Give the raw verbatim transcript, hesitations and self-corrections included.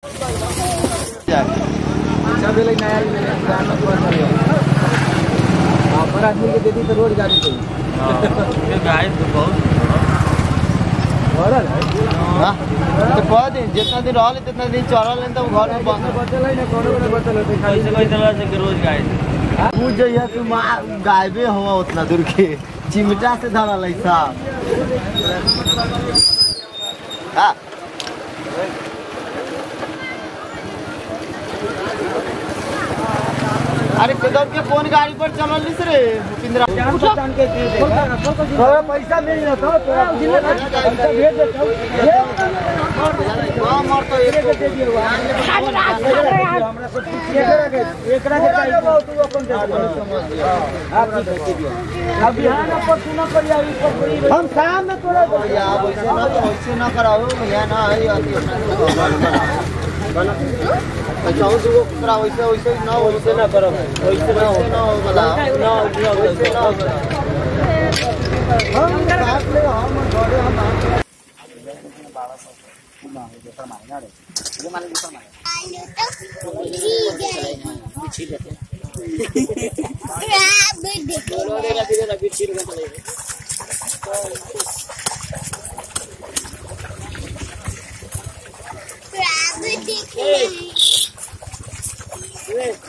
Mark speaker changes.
Speaker 1: सब लोग नया बड़ा आदमी के देती तो रोज गाड़ी चाहिए।
Speaker 2: गाय तो बहुत
Speaker 1: बड़ा है
Speaker 2: हां तो बहुत दिन जितना दिन रहल इतना दिन चरल तो घर में बंद
Speaker 1: बचल है ना कोनो कोनो बचल है
Speaker 2: खाली से कोई तरह से रोज गाय तू जइया तू गायबे हो उतना दूर के चिमटा से धरल है साहब हां अरे कदम के कौन गाड़ी पर चलल लिस रे मुकिंद्रा
Speaker 1: जान के दे दे थोड़ा पैसा मिल ना तो तोरा पैसा भेज दे
Speaker 2: हां मर तो एक
Speaker 1: दे दियो हमरा सब एकरा के एकरा के चाहिए तू अपन दे आप दे दियो अब बिहान पर तू ना करिया हम शाम में तोरा
Speaker 2: यार वैसे ना वैसे ना कराओ भैया ना है अति बना चाहो तो करा वैसे वैसे ना वैसे ना करो वैसे ना हो ना बता ना वैसे ना हम साथ ले हम घरे हम बारह सौ ना है जो मारेगा रे ये माने जो मारे ठीक है खराब देखो रोडेगा धीरे धीरे छील के चलेगा खराब देखो